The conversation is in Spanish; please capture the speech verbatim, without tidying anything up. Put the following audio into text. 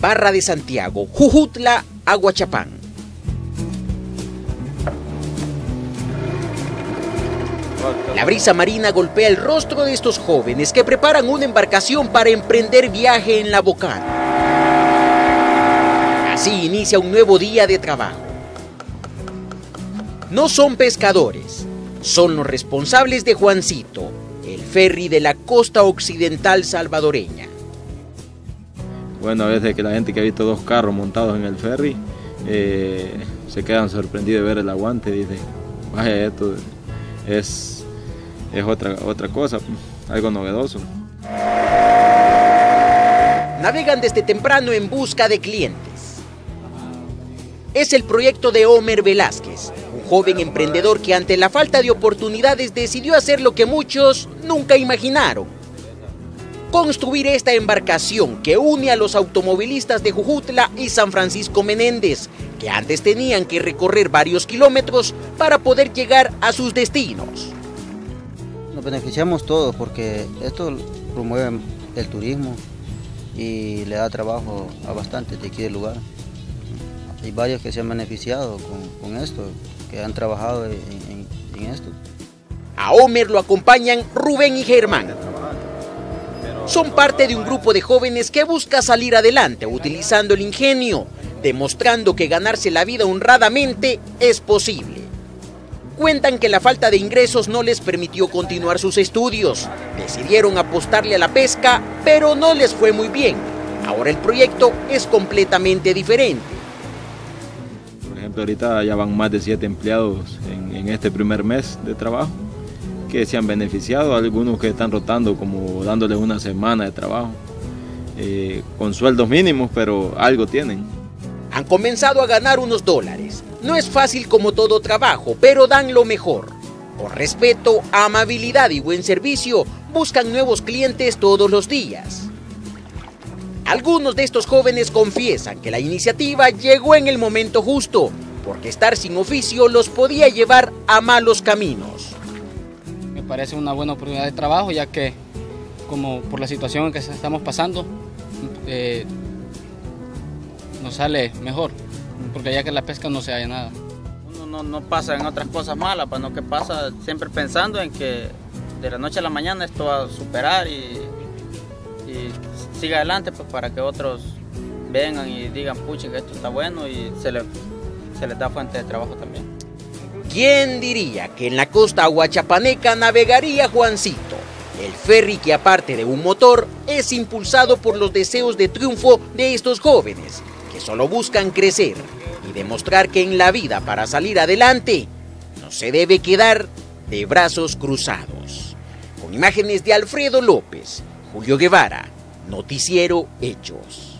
Barra de Santiago, Jujutla, Aguachapán. La brisa marina golpea el rostro de estos jóvenes que preparan una embarcación para emprender viaje en la bocana. Así inicia un nuevo día de trabajo. No son pescadores, son los responsables de Juancito, el ferry de la costa occidental salvadoreña. Bueno, a veces que la gente que ha visto dos carros montados en el ferry eh, se quedan sorprendidos de ver el aguante, dicen, vaya, esto es, es otra, otra cosa, algo novedoso. Navegan desde temprano en busca de clientes. Es el proyecto de Homer Velázquez, un joven emprendedor que ante la falta de oportunidades decidió hacer lo que muchos nunca imaginaron: construir esta embarcación que une a los automovilistas de Jujutla y San Francisco Menéndez, que antes tenían que recorrer varios kilómetros para poder llegar a sus destinos. Nos beneficiamos todos porque esto promueve el turismo y le da trabajo a bastantes de aquí del lugar. Hay varios que se han beneficiado con, con esto, que han trabajado en, en, en esto. A Homer lo acompañan Rubén y Germán. Son parte de un grupo de jóvenes que busca salir adelante utilizando el ingenio, demostrando que ganarse la vida honradamente es posible. Cuentan que la falta de ingresos no les permitió continuar sus estudios. Decidieron apostarle a la pesca, pero no les fue muy bien. Ahora el proyecto es completamente diferente. Por ejemplo, ahorita ya van más de siete empleados en, en este primer mes de trabajo que se han beneficiado, algunos que están rotando como dándoles una semana de trabajo, eh, con sueldos mínimos, pero algo tienen. Han comenzado a ganar unos dólares. No es fácil como todo trabajo, pero dan lo mejor. Por respeto, amabilidad y buen servicio, buscan nuevos clientes todos los días. Algunos de estos jóvenes confiesan que la iniciativa llegó en el momento justo, porque estar sin oficio los podía llevar a malos caminos. Me parece una buena oportunidad de trabajo, ya que como por la situación en que estamos pasando, eh, nos sale mejor, porque ya que la pesca no se halla nada. Uno no, no pasa en otras cosas malas, pues no, que pasa siempre pensando en que de la noche a la mañana esto va a superar y, y siga adelante, pues para que otros vengan y digan, pucha, que esto está bueno, y se, le, se les da fuente de trabajo también. ¿Quién diría que en la costa aguachapaneca navegaría Juancito, el ferry que aparte de un motor es impulsado por los deseos de triunfo de estos jóvenes, que solo buscan crecer y demostrar que en la vida, para salir adelante, no se debe quedar de brazos cruzados? Con imágenes de Alfredo López, Julio Guevara, Noticiero Hechos.